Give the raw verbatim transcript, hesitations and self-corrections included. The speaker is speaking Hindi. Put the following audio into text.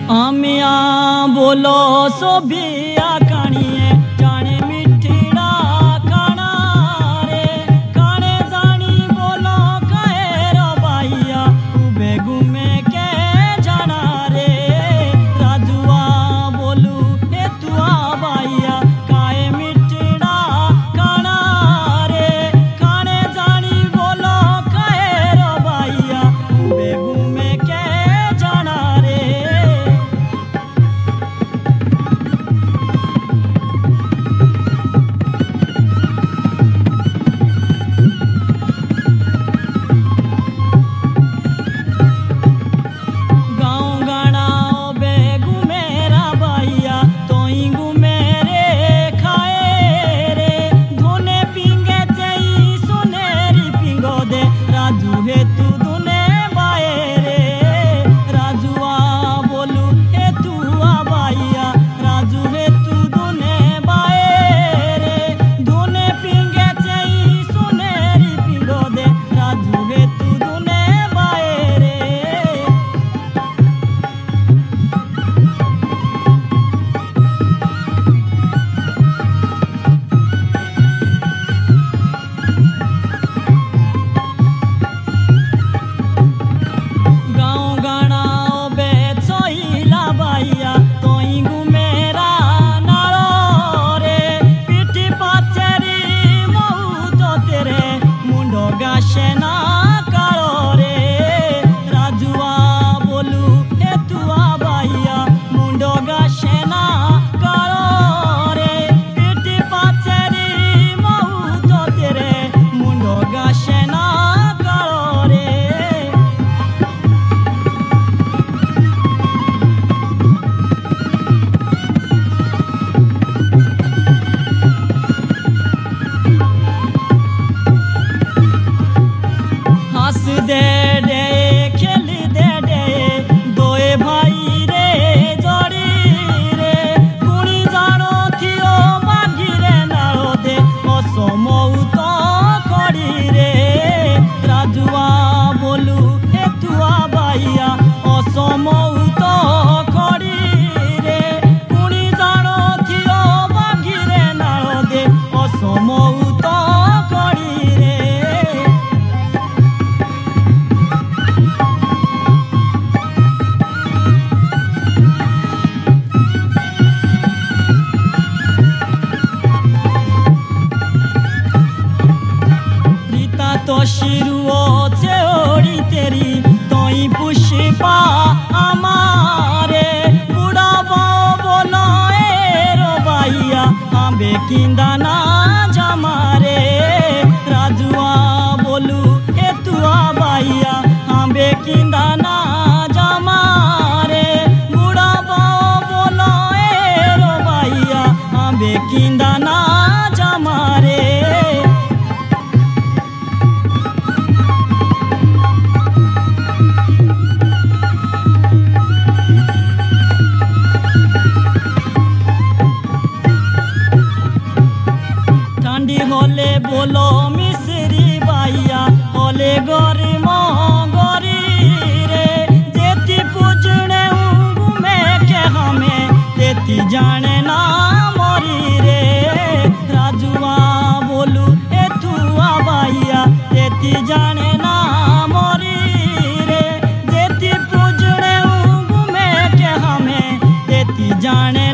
आमिया बोलो सोबिया कानिए जाने मिठीड़ा खाना रे खाने जानी बोलो कहे रो बाइया उबे घूमे के जाना रे राजुआ बोलू हे तुआ बाइया काए मिठीड़ा खाना रे खाने जानी बोलो कहे रो बाइया उबे घूमे के जाना रे। दे दे खेल दे दे दोए भाई रे जोड़ी रे कुणी जानो थियो बागी रे नालो दे असमौ तो खड़ी रे राजुआ बोलू हे तुआ बाइया असमौ तो खड़ी रे कुणी जानो थियो बागी रे नालो दे असमौ तो खड़ी रे। तो शिरुओ चोड़ी तेरी तोई पुष्पा हमारे बुढ़ा बोलो ए रो बाइया आंबे किंदा ना जमारे राजुआ बोलू ए तुआ बाइया आंबे किंदा ना जमारे बुढ़ा बोलो ए रो बाइया आंबे किंदा ना जमारे। होले बोलो मिसरी बाइया होले गोरी मोगरी रे जेती पूजने घूमे के हमें तेती जाने ना मोरी रे राजुआ बोलू ए तुआ बाइया तेती जाने ना मोरी रे जेती पूजने घूमे के हमें तेती जाने